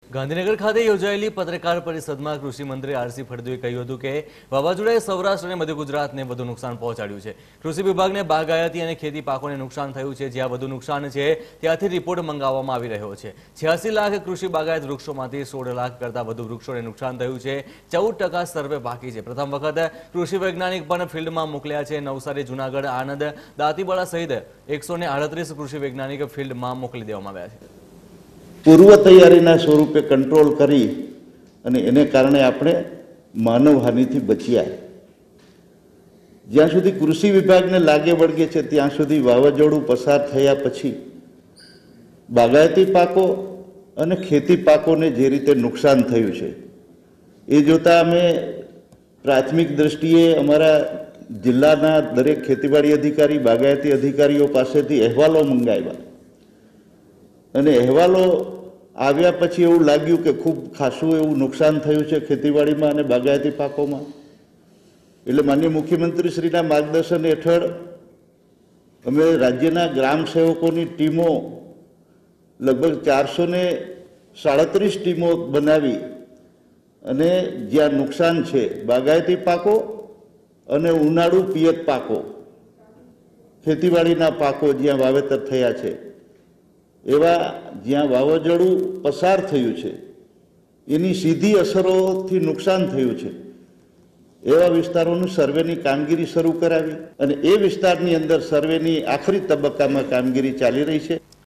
ગાંધીનગર ખાતે યોજાયેલી પત્રકાર પરિષદમાં કૃષિ મંત્રી આરસી ફળદુએ કહ્યું હતું કે વાવાઝોડાએ સૌરાષ્ટ્ર અને મધ્ય ગુજરાતને વધુ નુકસાન પહોંચાડ્યું છે। કૃષિ વિભાગને બાગાયતી અને ખેતી પાકોને નુકસાન થયું છે। જ્યાં વધુ નુકસાન છે ત્યાંથી રિપોર્ટ મંગાવવામાં આવી રહ્યો છે। 86 લાખ કૃષિ બાગાયત વૃક્ષોમાંથી 16 લાખ કરતાં વધુ વૃક્ષોને નુકસાન થયું છે। 14% સર્વે બાકી છે। પ્રથમ વખત કૃષિ વૈજ્ઞાનિક પણ ફિલ્ડમાં મોકલ્યા છે। નવસારી, જૂનાગઢ, આણંદ, દાંતીવાડા સહિત 138 કૃષિ વૈજ્ઞાનિક ફિલ્ડમાં મોકલી દેવામાં આવ્યા છે। પૂર્વ તૈયારીના સ્વરૂપે કંટ્રોલ કરી અને એને કારણે આપણે માનવહાનિથી બચ્યા। જ્યાં સુધી કૃષિ વિભાગને લાગે વળગે છે ત્યાં સુધી વાવાઝોડું પસાર થયા પછી બાગાયતી પાકો અને ખેતી પાકોને જે રીતે નુકસાન થયું છે એ જોતા અમે પ્રાથમિક દ્રષ્ટિએ અમારા જિલ્લાના દરેક ખેતીવાડી અધિકારી, બાગાયતી અધિકારીઓ પાસેથી અહેવાલો મંગાવ્યા અને અહેવાલો આવ્યા પછી એવું લાગ્યું કે ખૂબ ખાસું એવું નુકસાન થયું છે ખેતીવાડીમાં અને બાગાયતી પાકોમાં। એટલે માનનીય મુખ્યમંત્રીશ્રીના માર્ગદર્શન હેઠળ અમે રાજ્યના ગ્રામ સેવકોની ટીમો લગભગ 437 ટીમો બનાવી અને જ્યાં નુકસાન છે બાગાયતી પાકો અને ઉનાળુ પિયત પાકો, ખેતીવાડીના પાકો જ્યાં વાવેતર થયા છે એવા જ્યાં વાવાઝોડું પસાર થયું છે એની સીધી અસરોથી નુકસાન થયું છે એવા વિસ્તારોનું સર્વેની કામગીરી શરૂ કરાવી અને એ વિસ્તારની અંદર સર્વેની આખરી તબક્કામાં કામગીરી ચાલી રહી છે।